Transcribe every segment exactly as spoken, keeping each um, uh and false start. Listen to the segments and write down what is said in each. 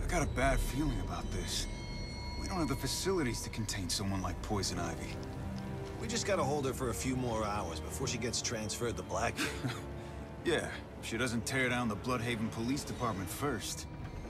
got a bad feeling about this. We don't have the facilities to contain someone like Poison Ivy. We just gotta hold her for a few more hours before she gets transferred to Blackgate. Yeah, if she doesn't tear down the Bloodhaven Police Department first.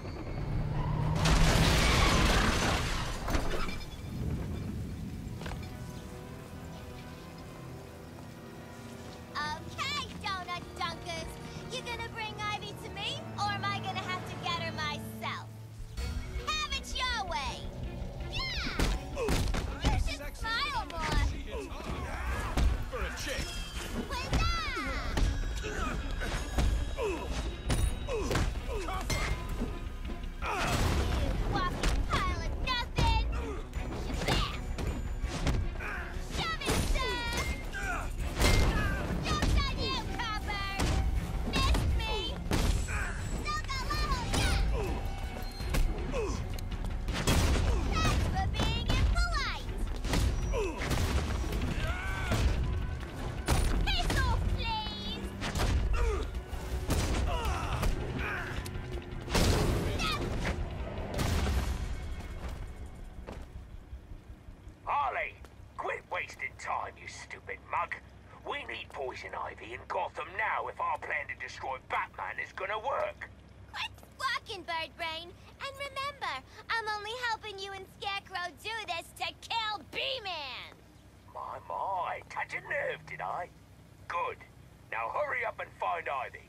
Poison Ivy in Gotham now if our plan to destroy Batman is gonna work. Quit squawking, Bird Brain. And remember, I'm only helping you and Scarecrow do this to kill B-Man. My, my. Touch a nerve, did I? Good. Now hurry up and find Ivy.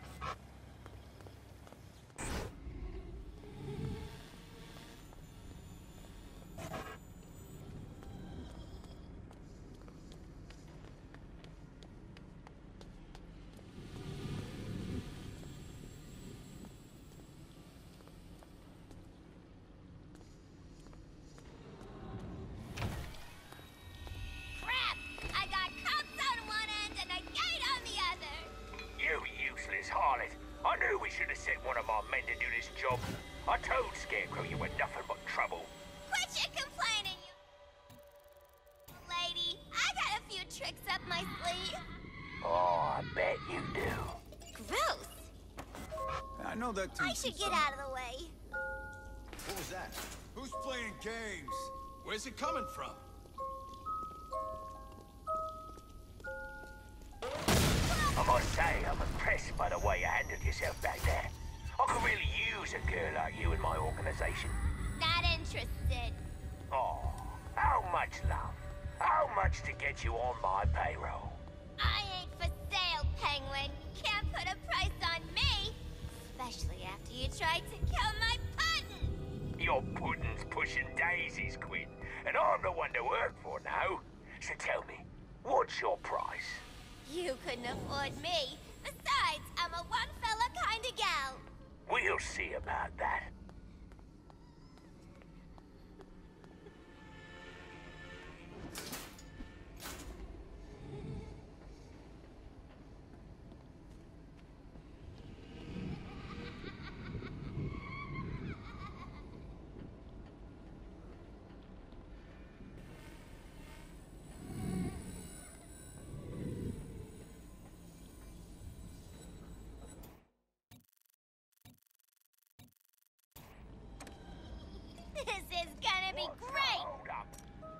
Harley, I knew we should have sent one of our men to do this job. I told Scarecrow you were nothing but trouble. Quit your complaining, you... lady. I got a few tricks up my sleeve. Oh, I bet you do. Gross. I know that too. I should get out of the way. What was that? Who's playing games? Where's it coming from? I must say, I'm impressed by the way you handled yourself back there. I could really use a girl like you in my organization. Not interested. Oh, how much love? How much to get you on my payroll? I ain't for sale, Penguin. Can't put a price on me. Especially after you tried to kill my puddin'. Your puddin's pushing daisies, Quinn. And I'm the one to work for now. So tell me, what's your price? You couldn't afford me. Besides, I'm a one-fella kind of gal. We'll see about that. This is gonna be great! Hold up.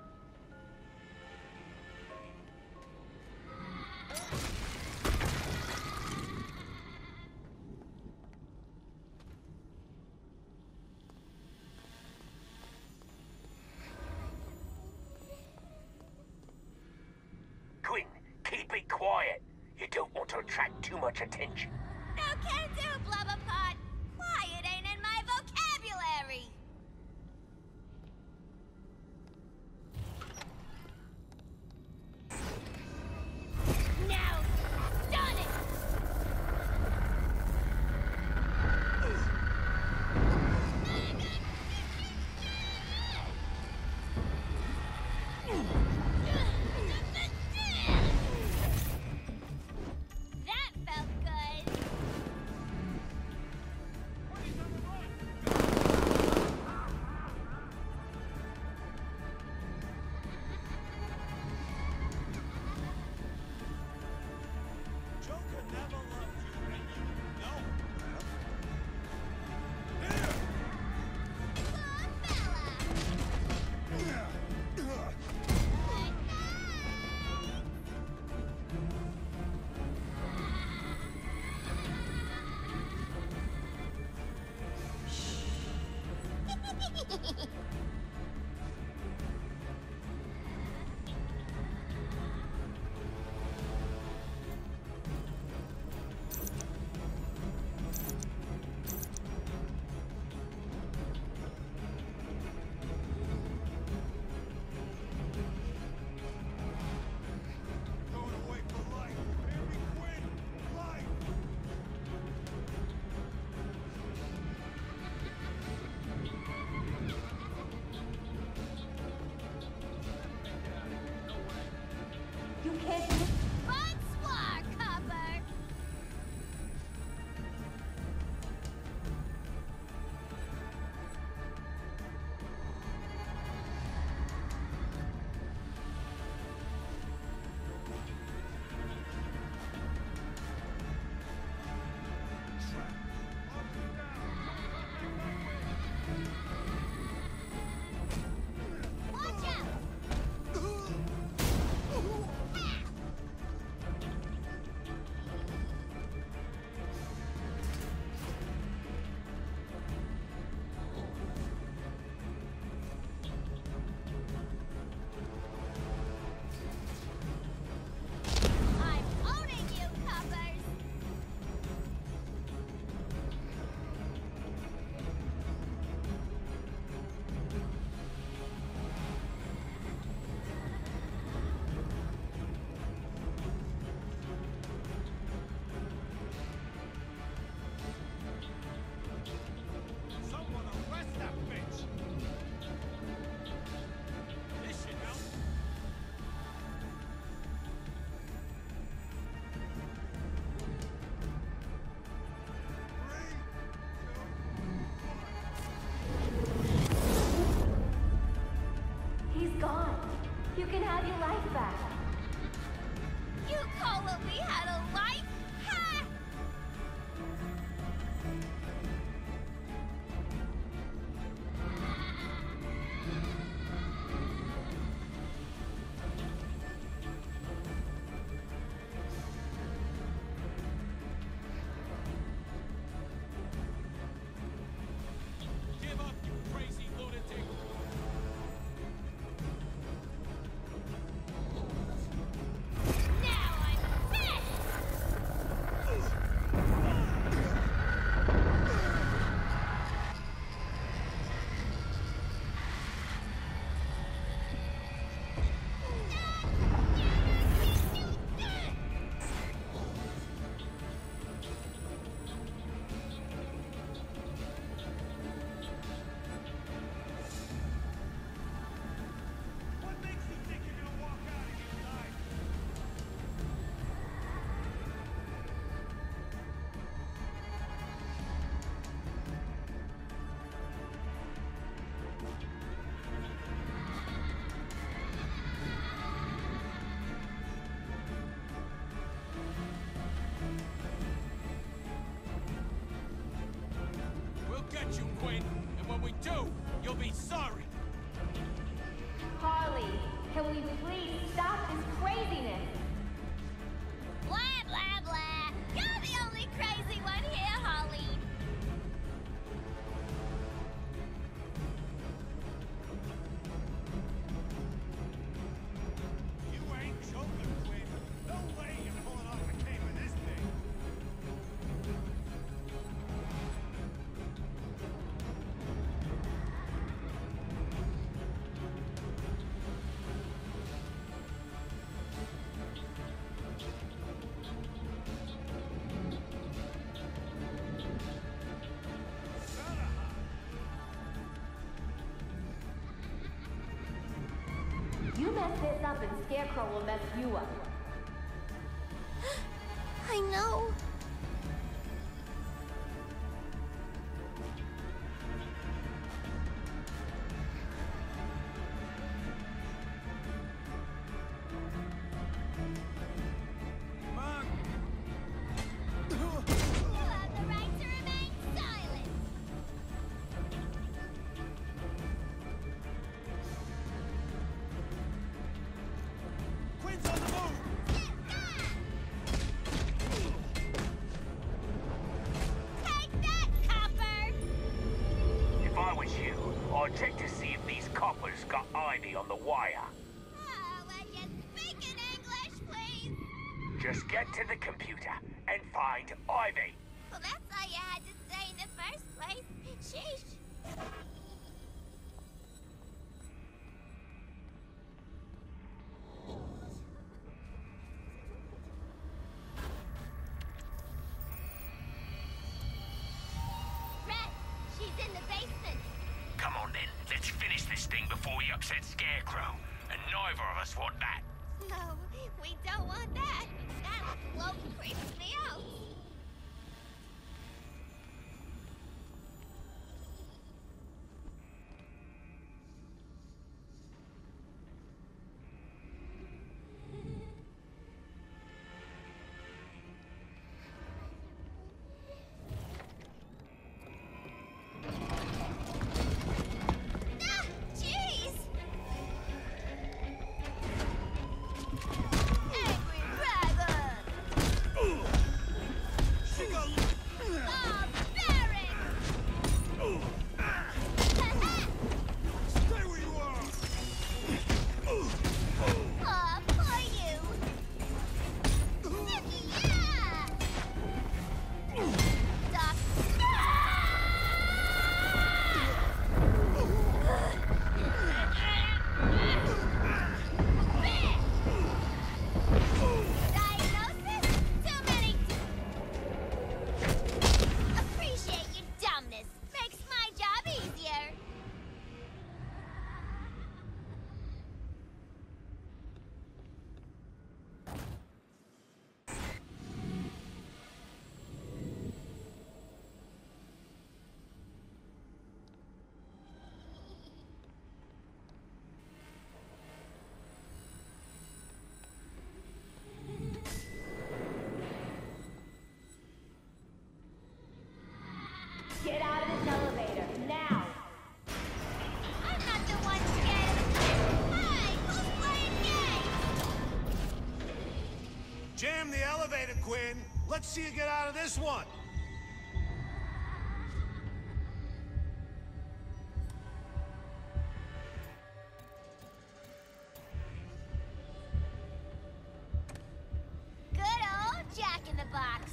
Quinn, keep it quiet. You don't want to attract too much attention. No can do, Blubberpot. Quiet ain't in my vocabulary. Now, done it! That felt good. when we do, you'll be sorry. Harley, can we please stop this craziness? Blah, blah, blah. You're the only crazy one here, Harley. You ain't joking, Quinn. No way you're pulling off a cape with this thing. You mess this up and Scarecrow will mess you up. I know. You have the right to remain silent. Quinn's on the move! Take that, copper! If I was you, I'd check to see if these coppers got Ivy on the wire. Oh, when you speak in English, please. Just get to the computer and find Ivy. Well, that's all you had to say in the first place. Sheesh. Red, she's in the basement. Come on then, let's finish this thing before we upset Scarecrow. And neither of us want that. No, we don't want that. That bloke creeps me out. Ah, jeez! Angry dragon! She got... Oh, Baron! Stay where you are! Aw, poor you! Yeah! Doc. Diagnosis? Too many. Appreciate your dumbness. Makes my job easier. Get out of this elevator, now! I'm not the one scared of the Hey, who's playing games? Jam the elevator, Quinn. Let's see you get out of this one. Good old Jack in the Box.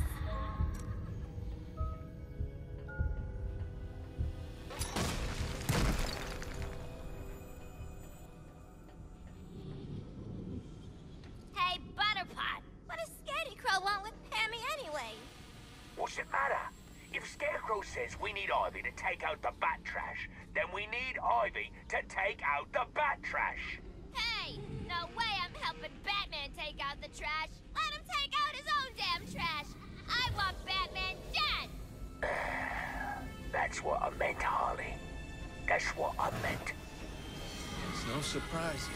Hey, Butterpot, what does Scarecrow want with Pammy anyway? What's it matter? If Scarecrow says we need Ivy to take out the bat trash, then we need Ivy to take out the bat trash. Hey, no way I'm helping Batman take out the trash. Let him take out his own damn trash. I want Batman dead. That's what I meant, Harley. That's what I meant. There's no surprises.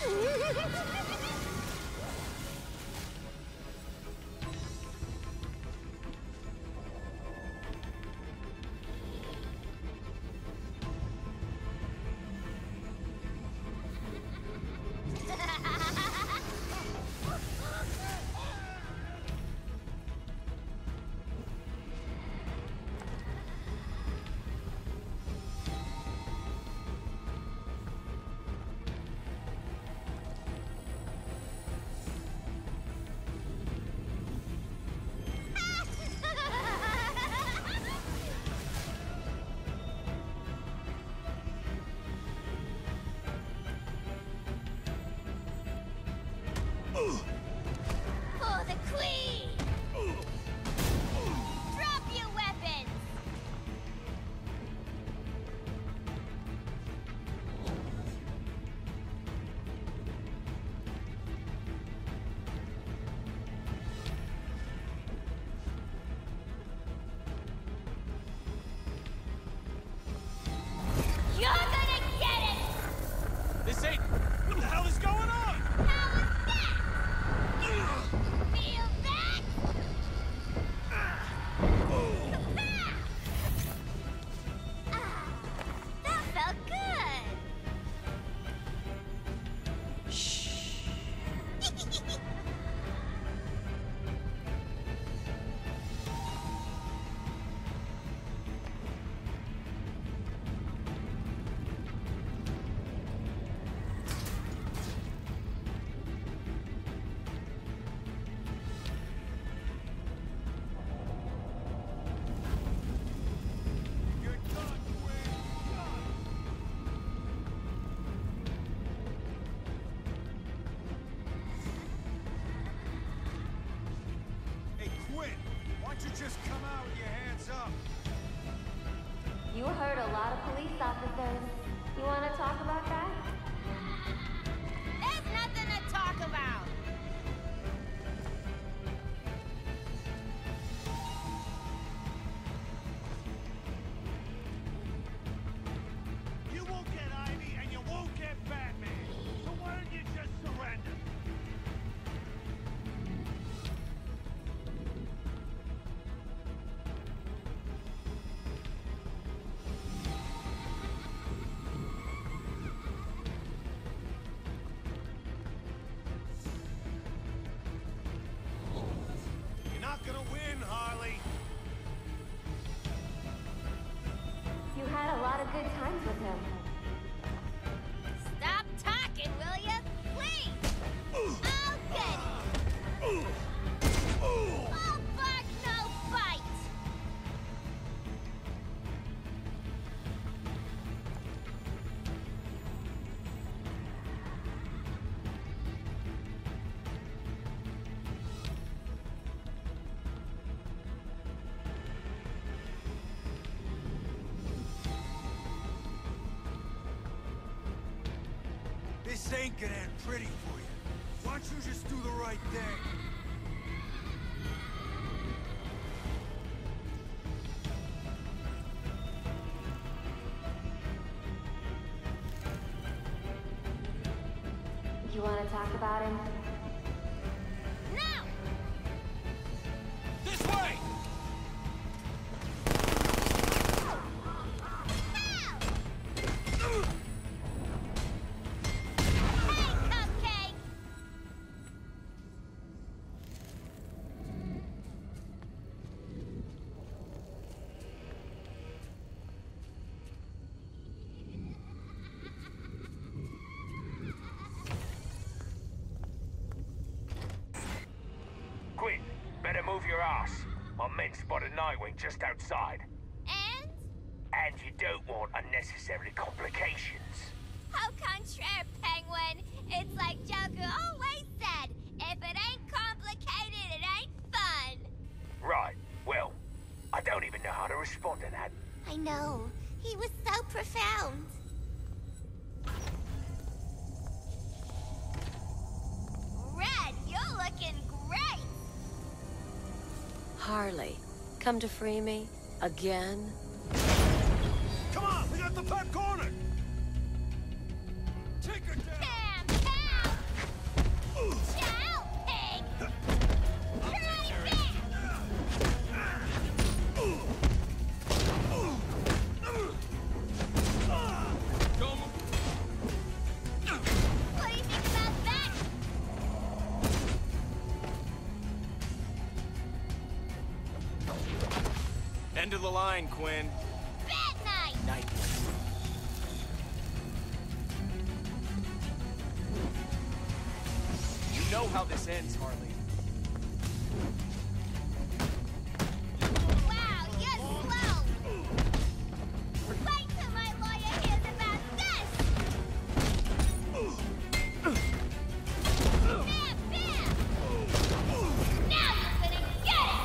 You hurt a lot of police officers. You want to talk about that? There's nothing to talk about. You won't get Ivy, and you won't get Batman. So why don't you just surrender? You're not gonna win, Harley. You had a lot of good times with him. Stop talking, will you? Please! Oh, good! All bark, no bite! This ain't gonna end pretty for you. Why don't you just do the right thing? You want to talk about him? No! This way! Hey, Cupcake! Quinn, better move your ass. My men spotted Nightwing just outside. And? And you don't want unnecessary complications. Au contraire, Penguin. It's like Joker always said, if it ain't complicated, it ain't fun. Right, well, I don't even know how to respond to that. I know. He was so profound. Red, you're looking great. Harley, come to free me? Again? Come on, we got the back corner! Take her down! Bam, pow! Chow, pig! Try back! What do you think about that? End of the line, Quinn. Bat night! Night. You know how this ends, Harley. Wow, you're slow! Wait till my lawyer hears about this! Bam, bam! Now you're gonna get it!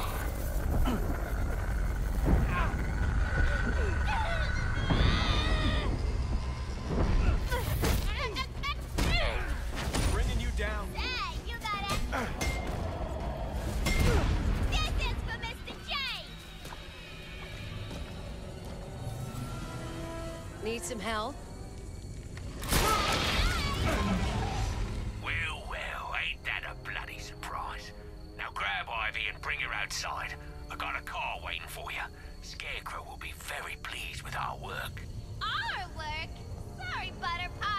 Bringing you down. Hey, you got it! This is for Mister J! Need some help? Well, well, ain't that a bloody surprise? Now grab Ivy and bring her outside. I got a car waiting for you. Scarecrow will be very pleased with our work. Our work? Sorry, Butterpop.